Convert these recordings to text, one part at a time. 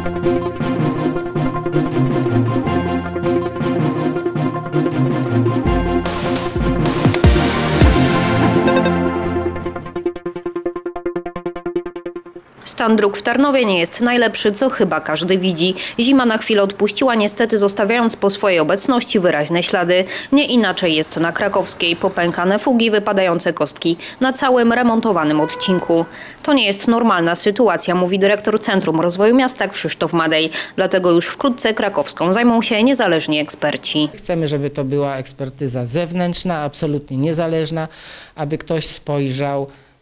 Stan dróg w Tarnowie nie jest najlepszy, co chyba każdy widzi. Zima na chwilę odpuściła, niestety zostawiając po swojej obecności wyraźne ślady. Nie inaczej jest na Krakowskiej. Popękane fugi, wypadające kostki na całym remontowanym odcinku. To nie jest normalna sytuacja, mówi dyrektor Centrum Rozwoju Miasta Krzysztof Madej. Dlatego już wkrótce Krakowską zajmą się niezależni eksperci. Chcemy, żeby to była ekspertyza zewnętrzna, absolutnie niezależna, aby ktoś spojrzał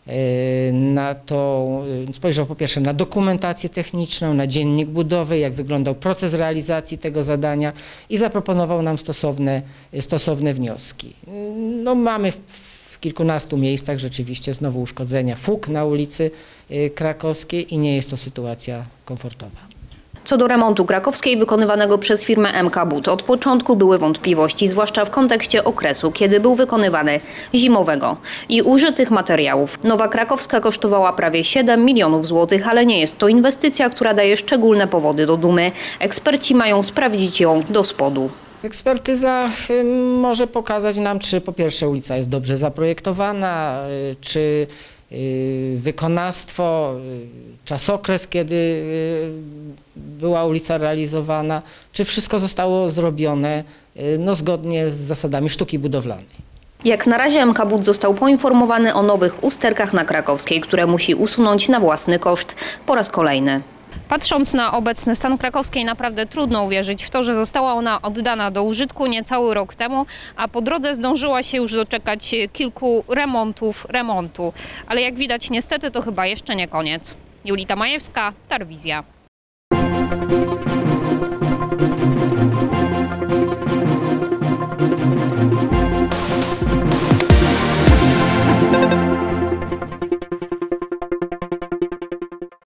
na to, spojrzał po pierwsze na dokumentację techniczną, na dziennik budowy, jak wyglądał proces realizacji tego zadania i zaproponował nam stosowne wnioski. No, mamy w kilkunastu miejscach rzeczywiście znowu uszkodzenia fug na ulicy Krakowskiej i nie jest to sytuacja komfortowa. Co do remontu Krakowskiej wykonywanego przez firmę MK But, od początku były wątpliwości, zwłaszcza w kontekście okresu, kiedy był wykonywany, zimowego i użytych materiałów. Nowa Krakowska kosztowała prawie 7 milionów złotych, ale nie jest to inwestycja, która daje szczególne powody do dumy. Eksperci mają sprawdzić ją do spodu. Ekspertyza może pokazać nam, czy po pierwsze ulica jest dobrze zaprojektowana, czy wykonawstwo, czasokres, kiedy była ulica realizowana, czy wszystko zostało zrobione zgodnie z zasadami sztuki budowlanej. Jak na razie MK But został poinformowany o nowych usterkach na Krakowskiej, które musi usunąć na własny koszt po raz kolejny. Patrząc na obecny stan Krakowskiej, naprawdę trudno uwierzyć w to, że została ona oddana do użytku niecały rok temu, a po drodze zdążyła się już doczekać kilku remontu. Ale jak widać, niestety to chyba jeszcze nie koniec. Julita Majewska, Tarwizja.